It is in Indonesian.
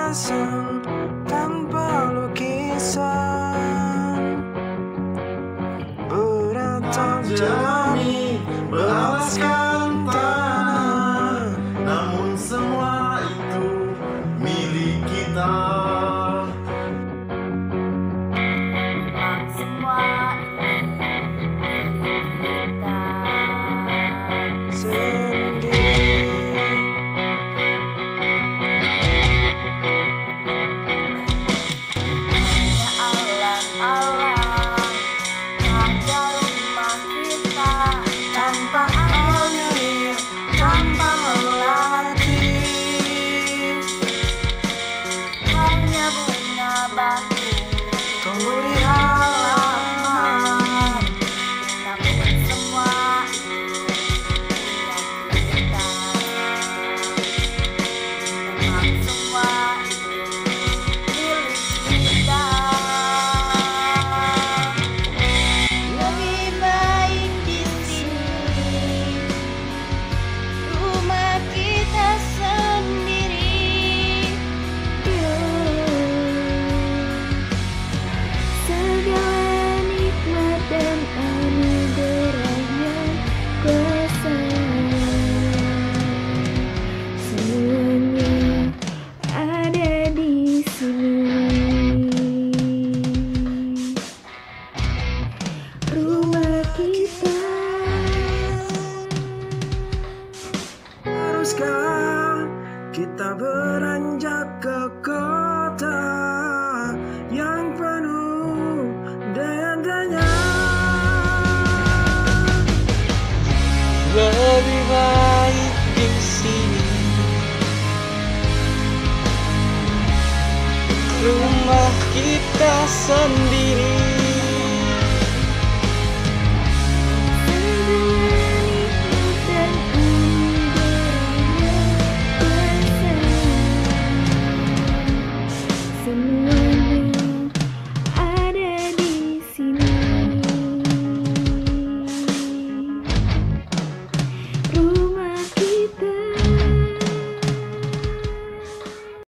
asing tanpa lukisan, beratap jalani beralaskan tanah, namun semua itu milik kita. Semua ini milik kita Sendiri. alam-alam ada rumah kita tanpa air, tanpa melatih, hanya bunga batu tumbuh di halaman, namun semua itu milik kita. Memang semua itu milik kita. Lebih baik di sini, rumah kita sendiri. Segala nikmat dan anugerah yang kuasa, semuanya ada di sini. Rumah kita. Haruskah kita beranjak ke kota yang penuh dengan tanya? Lebih baik di sini, rumah kita sendiri.